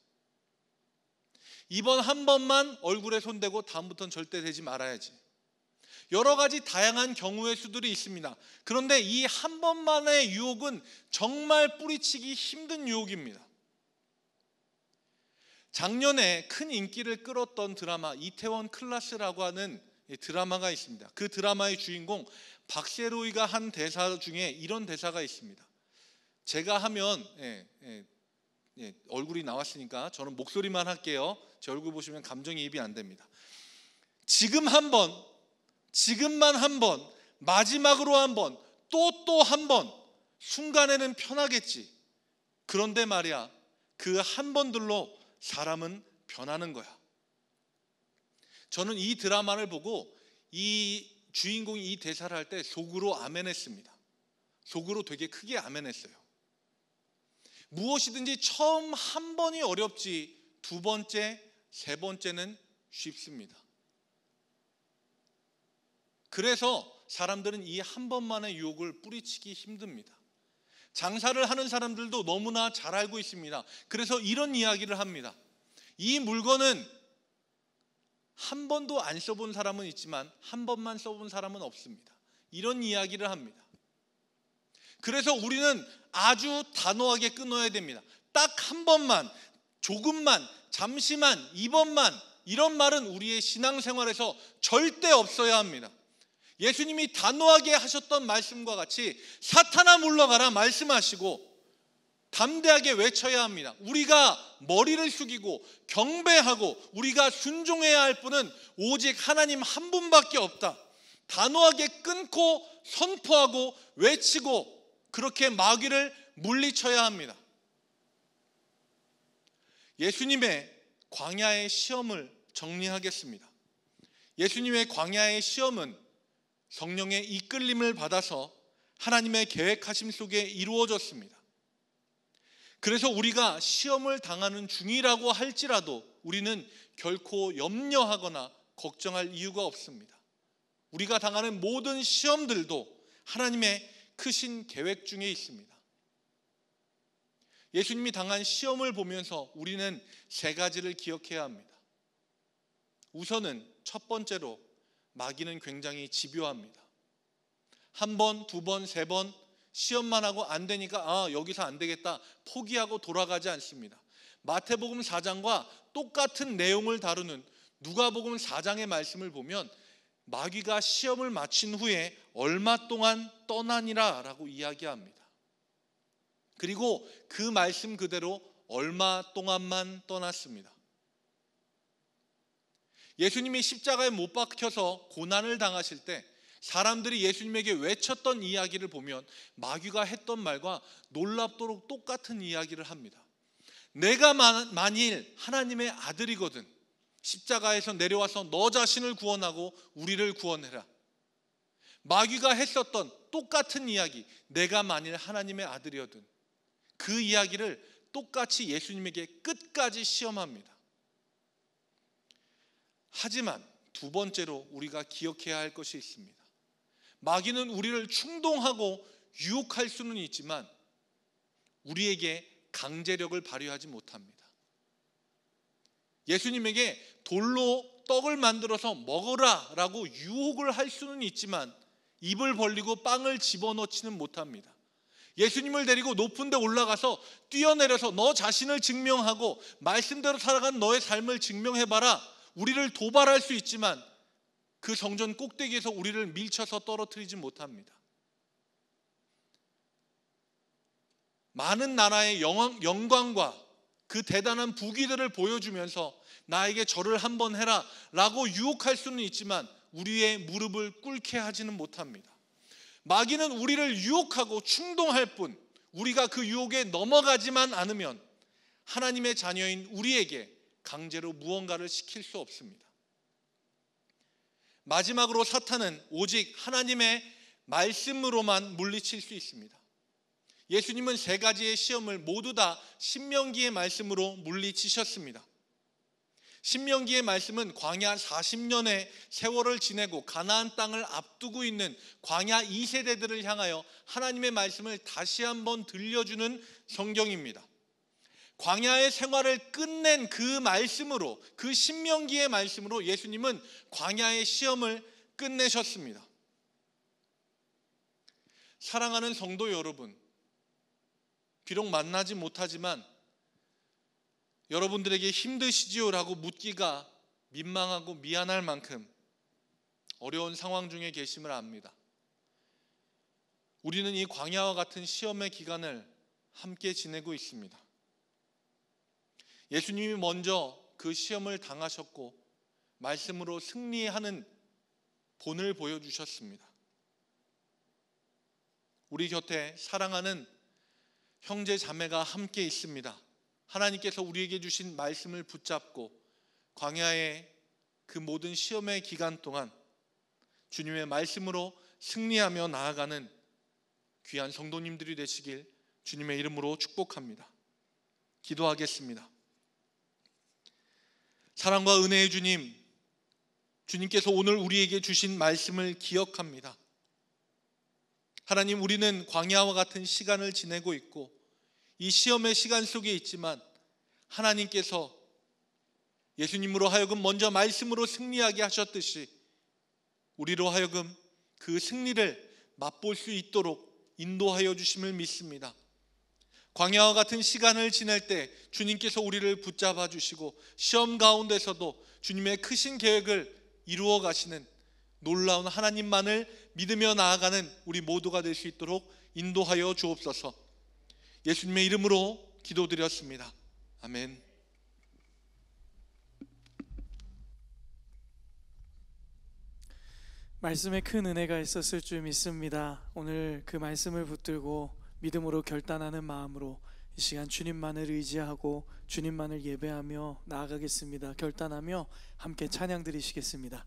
이번 한 번만 얼굴에 손대고 다음부터는 절대 대지 말아야지. 여러 가지 다양한 경우의 수들이 있습니다. 그런데 이 한 번만의 유혹은 정말 뿌리치기 힘든 유혹입니다. 작년에 큰 인기를 끌었던 드라마 이태원 클라스라고 하는 드라마가 있습니다. 그 드라마의 주인공 박세로이가 한 대사 중에 이런 대사가 있습니다. 제가 하면 예, 예, 예, 얼굴이 나왔으니까 저는 목소리만 할게요. 제 얼굴 보시면 감정이입이 안 됩니다. 지금 한 번, 지금만 한 번, 마지막으로 한 번, 또 또 한 번, 순간에는 편하겠지. 그런데 말이야, 그 한 번들로 사람은 변하는 거야. 저는 이 드라마를 보고 이 주인공이 이 대사를 할 때 속으로 아멘했습니다. 속으로 되게 크게 아멘했어요. 무엇이든지 처음 한 번이 어렵지 두 번째, 세 번째는 쉽습니다. 그래서 사람들은 이 한 번만의 유혹을 뿌리치기 힘듭니다. 장사를 하는 사람들도 너무나 잘 알고 있습니다. 그래서 이런 이야기를 합니다. 이 물건은 한 번도 안 써본 사람은 있지만 한 번만 써본 사람은 없습니다. 이런 이야기를 합니다. 그래서 우리는 아주 단호하게 끊어야 됩니다. 딱 한 번만, 조금만, 잠시만, 이번만, 이런 말은 우리의 신앙생활에서 절대 없어야 합니다. 예수님이 단호하게 하셨던 말씀과 같이 사탄아 물러가라 말씀하시고 담대하게 외쳐야 합니다. 우리가 머리를 숙이고 경배하고 우리가 순종해야 할 분은 오직 하나님 한 분밖에 없다. 단호하게 끊고 선포하고 외치고 그렇게 마귀를 물리쳐야 합니다. 예수님의 광야의 시험을 정리하겠습니다. 예수님의 광야의 시험은 성령의 이끌림을 받아서 하나님의 계획하심 속에 이루어졌습니다. 그래서 우리가 시험을 당하는 중이라고 할지라도 우리는 결코 염려하거나 걱정할 이유가 없습니다. 우리가 당하는 모든 시험들도 하나님의 크신 계획 중에 있습니다. 예수님이 당한 시험을 보면서 우리는 세 가지를 기억해야 합니다. 우선은 첫 번째로 마귀는 굉장히 집요합니다. 한 번, 두 번, 세 번 시험만 하고 안 되니까 아 여기서 안 되겠다 포기하고 돌아가지 않습니다. 마태복음 사 장과 똑같은 내용을 다루는 누가복음 사 장의 말씀을 보면 마귀가 시험을 마친 후에 얼마 동안 떠나니라 라고 이야기합니다. 그리고 그 말씀 그대로 얼마 동안만 떠났습니다. 예수님이 십자가에 못 박혀서 고난을 당하실 때 사람들이 예수님에게 외쳤던 이야기를 보면 마귀가 했던 말과 놀랍도록 똑같은 이야기를 합니다. 내가 만일 하나님의 아들이거든 십자가에서 내려와서 너 자신을 구원하고 우리를 구원해라. 마귀가 했었던 똑같은 이야기, 내가 만일 하나님의 아들이거든, 그 이야기를 똑같이 예수님에게 끝까지 시험합니다. 하지만 두 번째로 우리가 기억해야 할 것이 있습니다. 마귀는 우리를 충동하고 유혹할 수는 있지만 우리에게 강제력을 발휘하지 못합니다. 예수님에게 돌로 떡을 만들어서 먹어라 라고 유혹을 할 수는 있지만 입을 벌리고 빵을 집어넣지는 못합니다. 예수님을 데리고 높은 데 올라가서 뛰어내려서 너 자신을 증명하고 말씀대로 살아간 너의 삶을 증명해봐라, 우리를 도발할 수 있지만 그 성전 꼭대기에서 우리를 밀쳐서 떨어뜨리지 못합니다. 많은 나라의 영광과 그 대단한 부귀들을 보여주면서 나에게 절을 한번 해라 라고 유혹할 수는 있지만 우리의 무릎을 꿇게 하지는 못합니다. 마귀는 우리를 유혹하고 충동할 뿐 우리가 그 유혹에 넘어가지만 않으면 하나님의 자녀인 우리에게 강제로 무언가를 시킬 수 없습니다. 마지막으로 사탄은 오직 하나님의 말씀으로만 물리칠 수 있습니다. 예수님은 세 가지의 시험을 모두 다 신명기의 말씀으로 물리치셨습니다. 신명기의 말씀은 광야 사십 년의 세월을 지내고 가나안 땅을 앞두고 있는 광야 이 세대들을 향하여 하나님의 말씀을 다시 한번 들려주는 성경입니다. 광야의 생활을 끝낸 그 말씀으로, 그 신명기의 말씀으로 예수님은 광야의 시험을 끝내셨습니다. 사랑하는 성도 여러분, 비록 만나지 못하지만 여러분들에게 힘드시지요? 라고 묻기가 민망하고 미안할 만큼 어려운 상황 중에 계심을 압니다. 우리는 이 광야와 같은 시험의 기간을 함께 지내고 있습니다. 예수님이 먼저 그 시험을 당하셨고 말씀으로 승리하는 본을 보여주셨습니다. 우리 곁에 사랑하는 형제 자매가 함께 있습니다. 하나님께서 우리에게 주신 말씀을 붙잡고 광야의 그 모든 시험의 기간 동안 주님의 말씀으로 승리하며 나아가는 귀한 성도님들이 되시길 주님의 이름으로 축복합니다. 기도하겠습니다. 사랑과 은혜의 주님, 주님께서 오늘 우리에게 주신 말씀을 기억합니다. 하나님, 우리는 광야와 같은 시간을 지내고 있고 이 시험의 시간 속에 있지만 하나님께서 예수님으로 하여금 먼저 말씀으로 승리하게 하셨듯이 우리로 하여금 그 승리를 맛볼 수 있도록 인도하여 주심을 믿습니다. 광야와 같은 시간을 지낼 때 주님께서 우리를 붙잡아 주시고 시험 가운데서도 주님의 크신 계획을 이루어 가시는 놀라운 하나님만을 믿으며 나아가는 우리 모두가 될 수 있도록 인도하여 주옵소서. 예수님의 이름으로 기도드렸습니다. 아멘. 말씀에 큰 은혜가 있었을 줄 믿습니다. 오늘 그 말씀을 붙들고 믿음으로 결단하는 마음으로 이 시간 주님만을 의지하고 주님만을 예배하며 나아가겠습니다. 결단하며 함께 찬양 드리시겠습니다.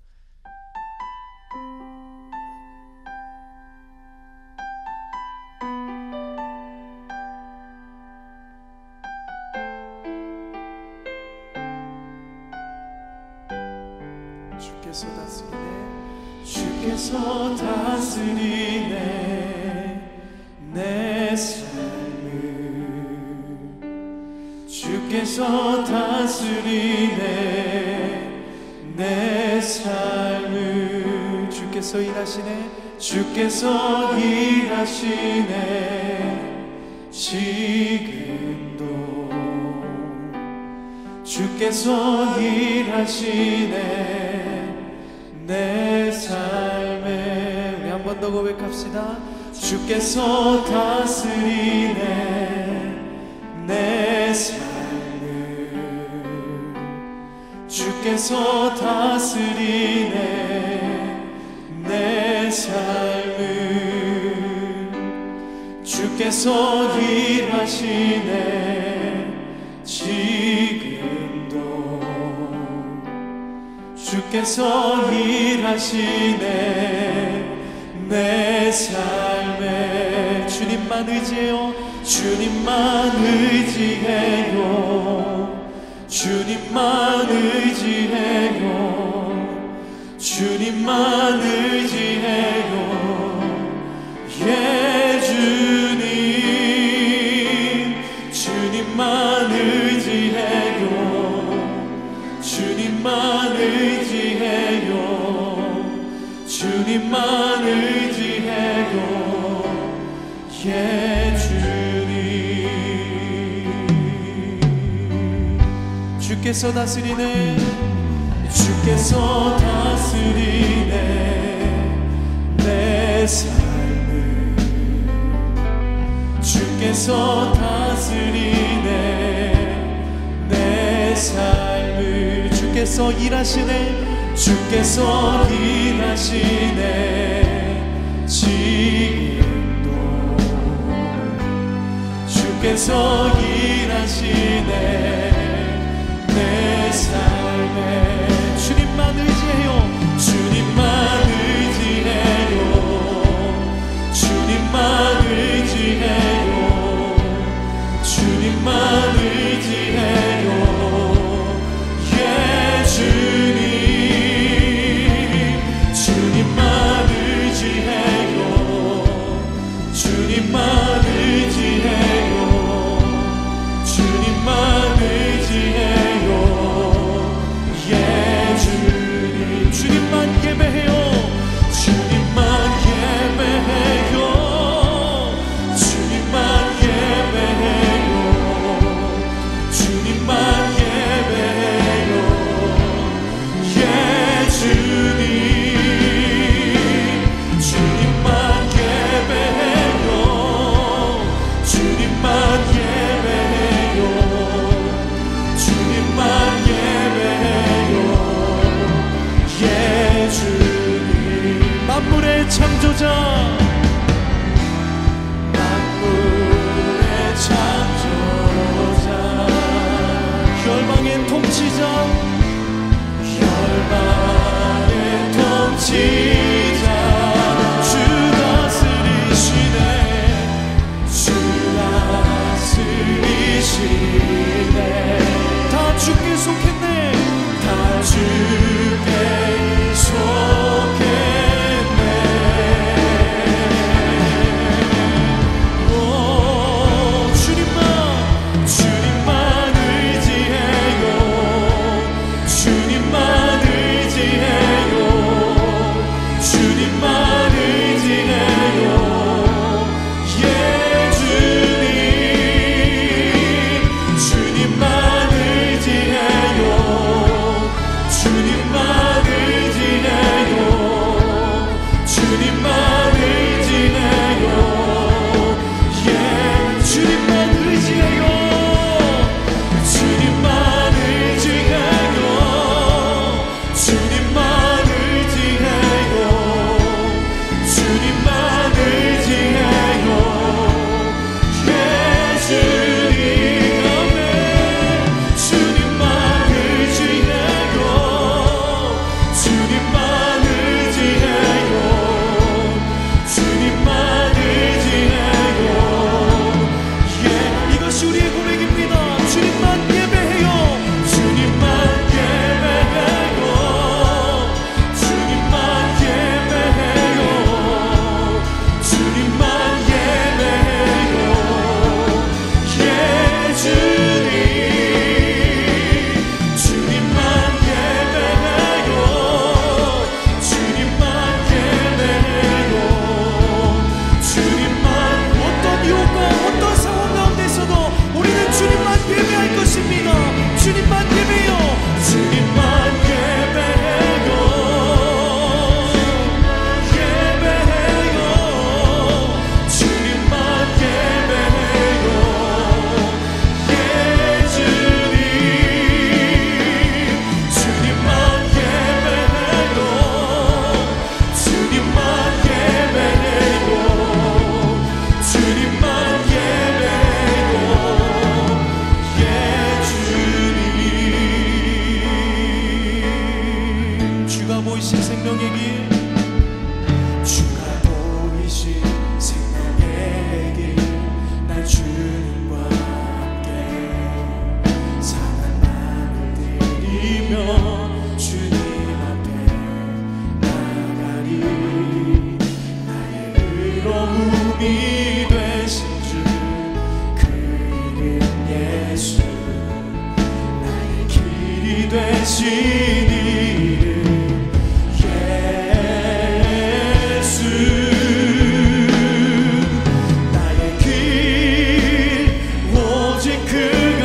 주께서 다스리네, 주께서 다스리네 내 삶을, 주께서 다스리네 내 삶을. 주께서 일하시네, 주께서 일하시네 지금도, 주께서 일하시네 내 삶에. 우리 한 번 더 고백합시다. 주께서 다스리네 주께서 다스리네 내 삶을 주께서 일하시네 지금도 주께서 일하시네 내 삶에 주님만 의지해요 주님만 의지해요 주님만 의지해요 주님만 의지해요 예 주님 주님만 의지해요 주님만 의지해요 주님만 의지해요 예 주님 주께서 다스리네 주께서 다스리네 내 삶을 주께서 다스리네 내 삶을 주께서 일하시네 주께서 일하시네 지금도 주께서 일하시네 내 삶에 주님만 의지해요 주님만 의지해요 주님만 의지해요 주님만 의지해요 예 주님 주님만 의지해요 주님만 의지해요 주님만 의지해요 예 주님 주님만 예배해요 주님만 예배해요 주님만 예배해요 주님만 예배해요 예 주님 주님만 예배해요 주님만 예배해요 주님만 예배해요 예 주님 만물의 창조자 만물의 창조자 혈망의 통치자 혈망의 통치자 주 다스리시네 주 다스리시네 다 주께 속했네 다 주께 속했네 되신 이름 예수. 나의 길 오직 그가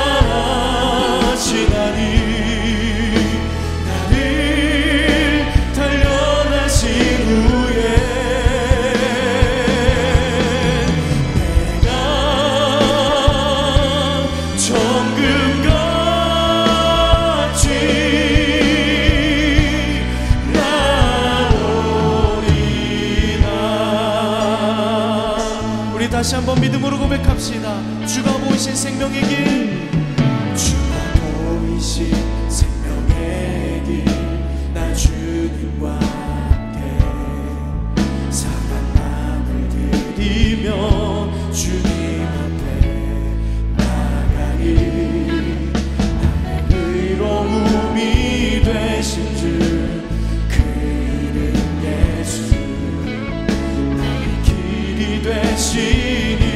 하시나니 나를 단련하신 후에 다시 한번 믿음으로 고백합시다. 주가 보이신 생명의 길, 주가 보이신 생명의 길, 나 주님과 함께 상한 마음을 드리며 주님 앞에 나가리. 나의 의로움이 되신 주 그 이름 예수. 나의 길이 되신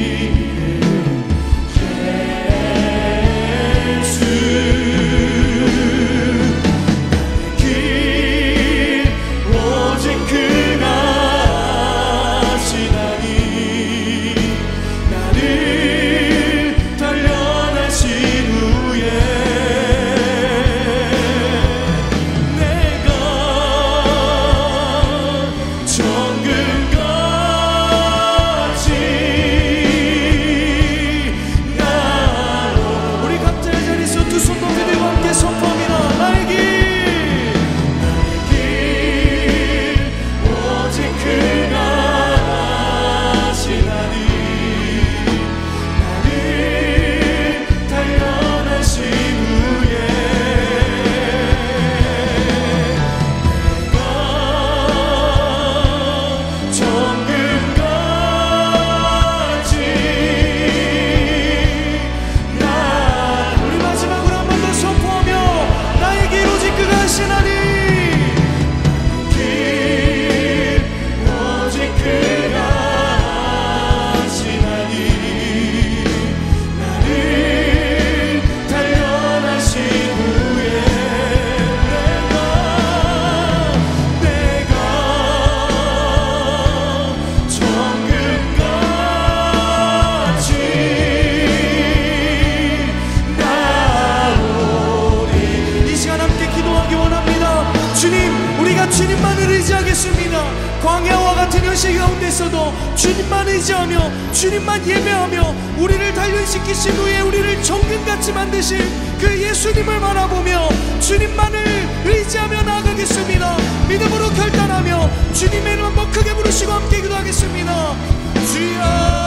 주님만을 의지하겠습니다. 광야와 같은 현실 가운데서도 주님만 의지하며 주님만 예배하며 우리를 단련시키신 후에 우리를 정금같이 만드신 그 예수님을 바라보며 주님만을 의지하며 나아가겠습니다. 믿음으로 결단하며 주님의 이름 한번 크게 부르시고 함께 기도하겠습니다. 주여,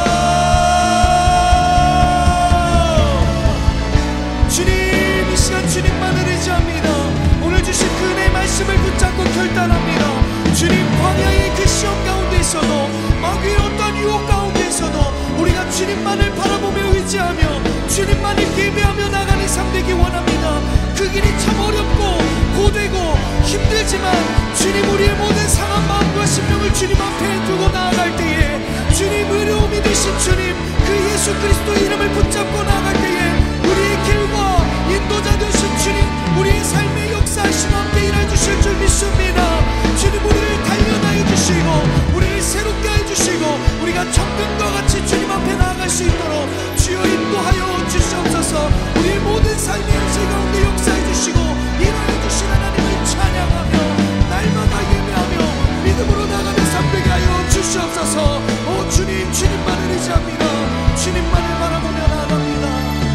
주님, 이 시간 주님만을 의지합니다. 오늘 주신 그 은혜의 말씀을 붙잡고 결단합니다. 주님, 광야의 그 시험 가운데서도 마귀의 어떤 유혹 가운데서도 우리가 주님만을 바라보며 의지하며 주님만을 예배하며 나가는 삶 되기 원합니다. 그 길이 참 어렵고 고되고 힘들지만 주님, 우리의 모든 상한 마음과 심령을 주님 앞에 두고 나아갈 때에 주님, 의로움이 되신 주님, 그 예수 그리스도의 이름을 붙잡고 나아갈 때에 우리의 길과 인도자 되신 주님, 우리의 삶의 역사하시며 함께 일해 주실 줄 믿습니다. 주님, 우리를 단련하여 주시고 우리를 새롭게 해주시고 우리가 정금과 같이 주님 앞에 나아갈 수 있도록 주여 인도하여 주시옵소서. 우리의 모든 삶의 현실 가운데 역사해 주시고 일하여 주신 하나님을 찬양하며 날마다 예배하며 믿음으로 나가는 삶 되게 하여 주시옵소서. 오 주님, 주님만을 의지합니다. 주님만을 바라보며 나아갑니다.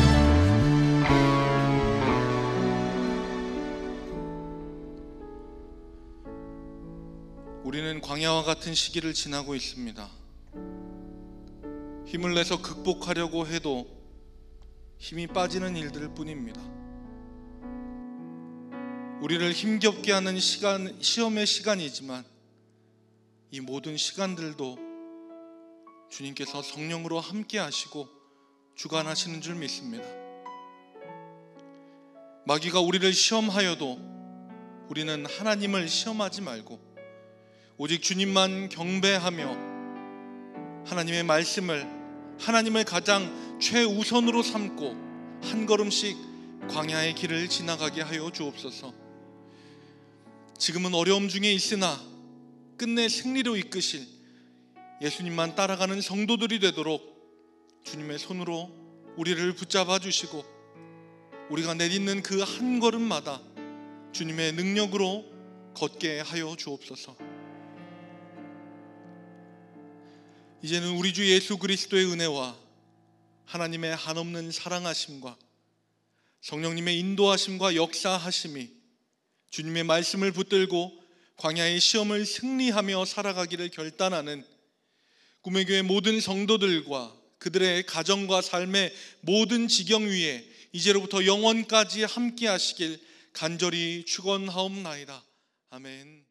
우리는 광야와 같은 시기를 지나고 있습니다. 힘을 내서 극복하려고 해도 힘이 빠지는 일들일 뿐입니다. 우리를 힘겹게 하는 시간, 시험의 시간이지만 이 모든 시간들도 주님께서 성령으로 함께 하시고 주관하시는 줄 믿습니다. 마귀가 우리를 시험하여도 우리는 하나님을 시험하지 말고 오직 주님만 경배하며 하나님의 말씀을 하나님을 가장 최우선으로 삼고 한 걸음씩 광야의 길을 지나가게 하여 주옵소서. 지금은 어려움 중에 있으나 끝내 승리로 이끄실 예수님만 따라가는 성도들이 되도록 주님의 손으로 우리를 붙잡아 주시고 우리가 내딛는 그 한 걸음마다 주님의 능력으로 걷게 하여 주옵소서. 이제는 우리 주 예수 그리스도의 은혜와 하나님의 한없는 사랑하심과 성령님의 인도하심과 역사하심이 주님의 말씀을 붙들고 광야의 시험을 승리하며 살아가기를 결단하는 꿈의 교회 모든 성도들과 그들의 가정과 삶의 모든 지경 위에 이제로부터 영원까지 함께 하시길 간절히 축원하옵나이다. 아멘.